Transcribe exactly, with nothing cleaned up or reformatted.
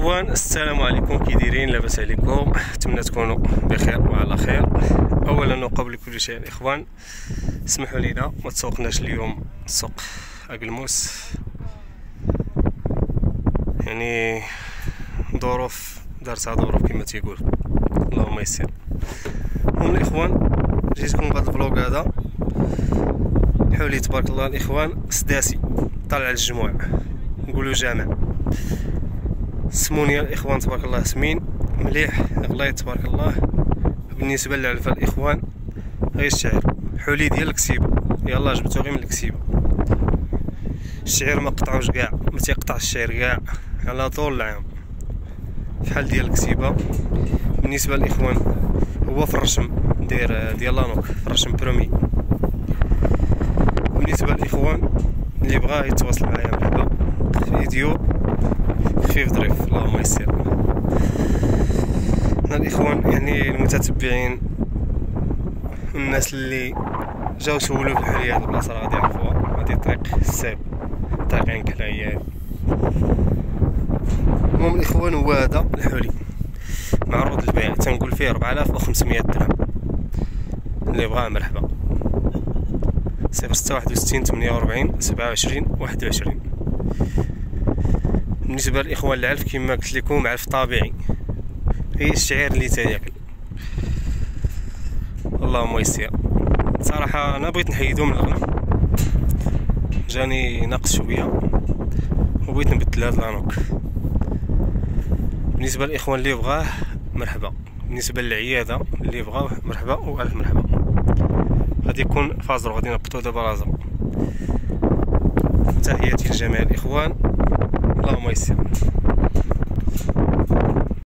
الاخوان، السلام عليكم. كي دايرين؟ لاباس عليكم؟ نتمنى تكونوا بخير وعلى خير. اولا وقبل كل شيء الاخوان، اسمحوا لينا ما تسوقناش اليوم سوق اقلموس، يعني ظروف دارتها ظروف كما تيقول، اللهم يسر. المهم الاخوان، جيتكم بهذا الفلوق هذا حولي تبارك الله الاخوان سداسي طالع الجموع، نقولوا جامع. سموني الاخوان تبارك الله سمين مليح غليظ تبارك الله. بالنسبه للعلفه الاخوان غير الشعير حولي ديال الكسيبه، يلا جبتو غير من الكسيبه. الشعير ما قطعوش كاع، ما تيقطع الشعير كاع على طول العام فحال ديال الكسيبه. بالنسبه للاخوان هو في الرشم داير ديال لانوك في الرشم برومي. بالنسبه للاخوان اللي بغا يتواصل معايا مرحبا، فيديو خفيف ظريف اللهم يسر. هنا الاخوان يعني المتتبعين والناس اللي جاو سولوا في الحليه هاد البلاصه راه غادي يعرفوها، هادي طريق الساب طريق عين كلاهي. المهم الاخوان هو هذا الحلي معروض للبيع، تنقول فيه أربعة آلاف وخمسمية درهم. اللي بغاه مرحبا، صفر ستة واحد وستين ثمانية وأربعين سبعة وعشرين واحد وعشرين. بالنسبه للاخوان العلف كما قلت لكم علف طبيعي، هي الشعير اللي تاكل اللهم يسر. صراحه انا بغيت نحيدو من الغنم، جاني ناقص شويه وبغيت نبدل هاد لانوك. بالنسبه للاخوان اللي بغاه مرحبا، بالنسبه للعياده اللي بغاه مرحبا والف مرحبا. غادي يكون فازر غادي نبطو دابا رازر. تحياتي لجميع الاخوان اللهم يسر.